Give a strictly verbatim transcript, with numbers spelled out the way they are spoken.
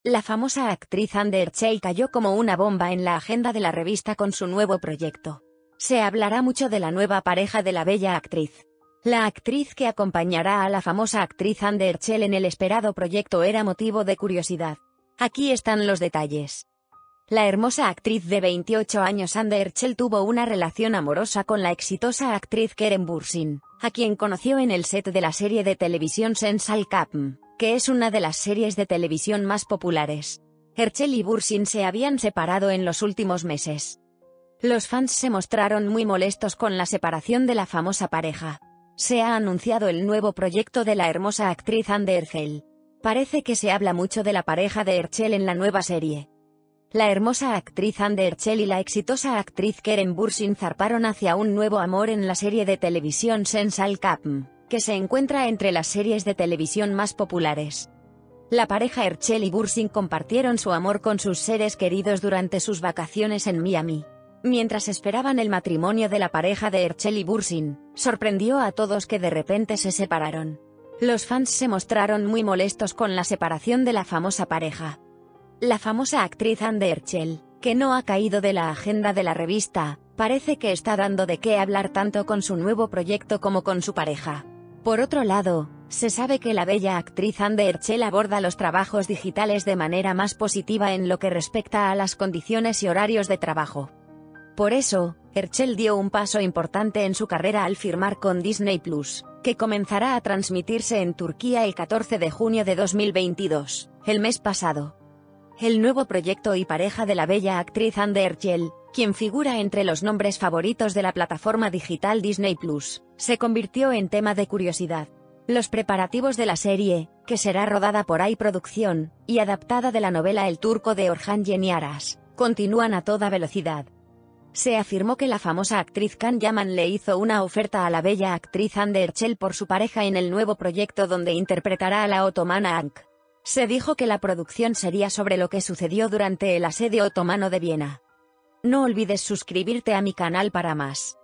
La famosa actriz Hande Erçel cayó como una bomba en la agenda de la revista con su nuevo proyecto. Se hablará mucho de la nueva pareja de la bella actriz. La actriz que acompañará a la famosa actriz Hande Erçel en el esperado proyecto era motivo de curiosidad. Aquí están los detalles. La hermosa actriz de veintiocho años Hande Erçel tuvo una relación amorosa con la exitosa actriz Kerem Bürsin, a quien conoció en el set de la serie de televisión Sensal Kapm, que es una de las series de televisión más populares. Erçel y Bürsin se habían separado en los últimos meses. Los fans se mostraron muy molestos con la separación de la famosa pareja. Se ha anunciado el nuevo proyecto de la hermosa actriz Hande Erçel. Parece que se habla mucho de la pareja de Erçel en la nueva serie. La hermosa actriz Hande Erçel y la exitosa actriz Kerem Bürsin zarparon hacia un nuevo amor en la serie de televisión Sensal Kapm, que se encuentra entre las series de televisión más populares. La pareja Erçel y Bürsin compartieron su amor con sus seres queridos durante sus vacaciones en Miami. Mientras esperaban el matrimonio de la pareja de Erçel y Bürsin, sorprendió a todos que de repente se separaron. Los fans se mostraron muy molestos con la separación de la famosa pareja. La famosa actriz Hande Erçel, que no ha caído de la agenda de la revista, parece que está dando de qué hablar tanto con su nuevo proyecto como con su pareja. Por otro lado, se sabe que la bella actriz Hande Erçel aborda los trabajos digitales de manera más positiva en lo que respecta a las condiciones y horarios de trabajo. Por eso, Erçel dio un paso importante en su carrera al firmar con Disney Plus, que comenzará a transmitirse en Turquía el catorce de junio de dos mil veintidós, el mes pasado. El nuevo proyecto y pareja de la bella actriz Hande Erçel, quien figura entre los nombres favoritos de la plataforma digital Disney Plus, se convirtió en tema de curiosidad. Los preparativos de la serie, que será rodada por Ay Producción, y adaptada de la novela El Turco de Orhan Yeniaras, continúan a toda velocidad. Se afirmó que la famosa actriz Can Yaman le hizo una oferta a la bella actriz Hande Erçel por su pareja en el nuevo proyecto donde interpretará a la otomana Ankh. Se dijo que la producción sería sobre lo que sucedió durante el asedio otomano de Viena. No olvides suscribirte a mi canal para más.